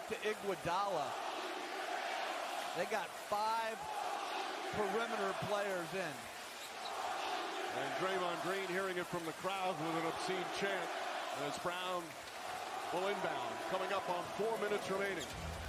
to Iguodala. They got 5 perimeter players in. And Draymond Green hearing it from the crowd with an obscene chant as Brown will inbound. Coming up on 4 minutes remaining.